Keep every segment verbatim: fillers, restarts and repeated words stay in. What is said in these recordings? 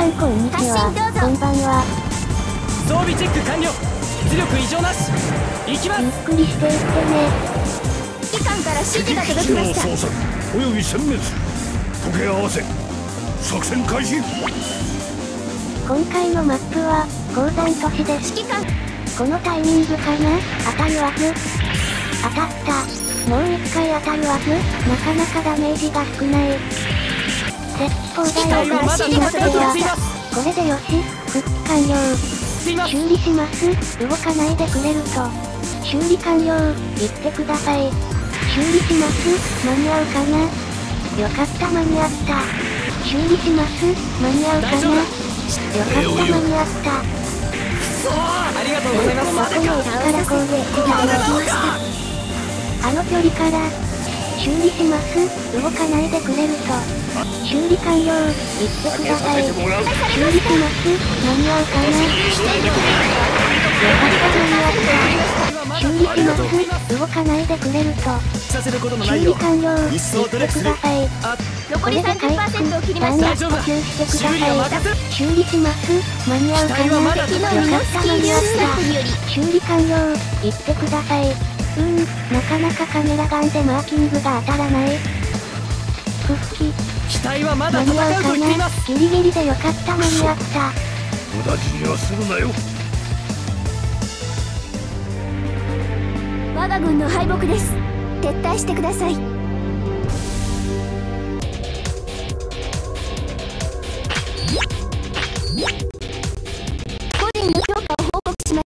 んこんにちは。こんばんは。 装備チェック完了。出力異常なし。行きます。 ゆっくりしていってね。 指揮官から指示が届きました。 敵基地の捜索および殲滅時計合わせ作戦開始。 今回のマップは鉱山都市です。 指揮官、 このタイミングかな。当たるはず。当たった。もう一回当たるはず。なかなかダメージが少ない。鉄砲台をから指示が届きました。これでよし。復帰完了。修理します。動かないでくれると。修理完了。言ってください。修理します。間に合うかな。よかった間に合った。修理します。間に合うかな。よかった間に合った。 ありがとうございます。 この位置から攻撃ができました。あの距離から修理します。動かないでくれると。修理完了。言ってください。修理します。間に合うかな。よかった間に合った。修理します。動かないでくれると。修理完了。言ってください。 残り さんじゅっパーセント を切りま弾した。 薬補給してください。修理します。間に合うかな。よかった間に合った。修理完了。言ってください。うーん、なかなかカメラガンでマーキングが当たらない。復帰。 機体はまだ間に戦う合うかな。 と言っています。 ギリギリでよかった間に合った。 無駄死にはするなよ。 我が軍の敗北です。撤退してください。個人の評価を報告します。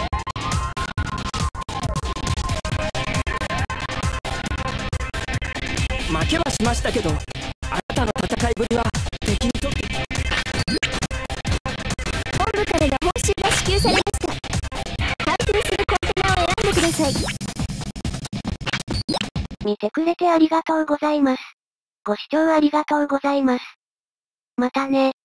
負けはしましたけど、あなたの戦いぶりは敵にとって本部からの報酬が支給されました。対空するコンテナを選んでください。 見てくれてありがとうございます。ご視聴ありがとうございます。またね。